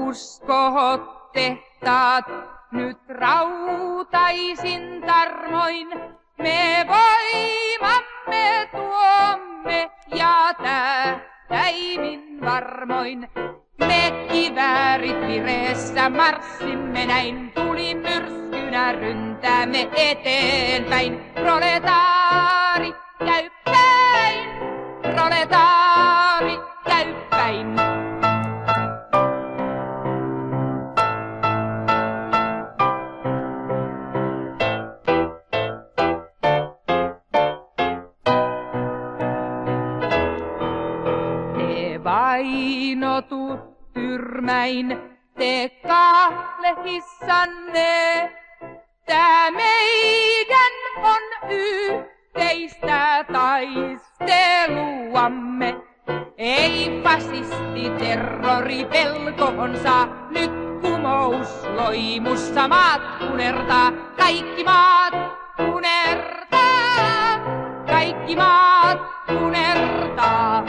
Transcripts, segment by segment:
uskohot tehtaat, nyt rautaisin tarmoin. Me voimamme tuomme ja tähtäimin varmoin. Me kiväärit vireessä marssimme näin, tuli myrskynä ryntäämme eteenpäin. Proletaari käy päin, proletaari käy päin. Te vainotut tyrmäin, te kahlehissanne. Tää meidän on yhteistä taisteluamme. Ei fasisti terrori pelkoon saa, nyt kumous loimussa maat unertaa. Kaikki maat unertaa, kaikki maat unertaa.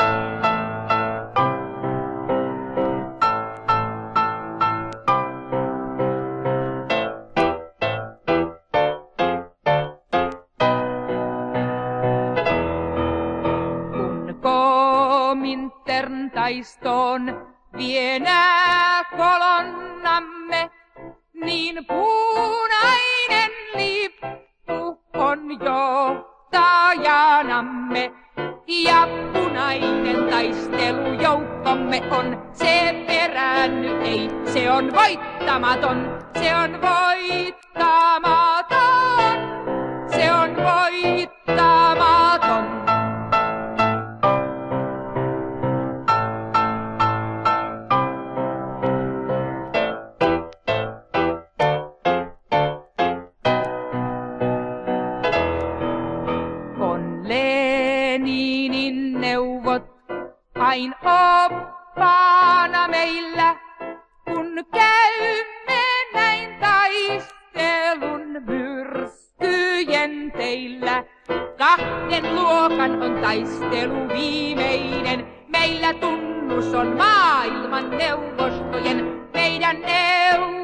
Komintern taistoon vienää kolonnamme, niin punainen lippu on johtajanamme. Ja punainen taistelujoukkomme on, se peräänny ei, se on voittamaton, se on voittamaton, se on voittamaton. Leninin neuvot ain oppaana meillä, kun käymme näin taistelun myrskyjen teillä. Kahden luokan on taistelu viimeinen, meillä tunnus on maailman neuvostojen, meidän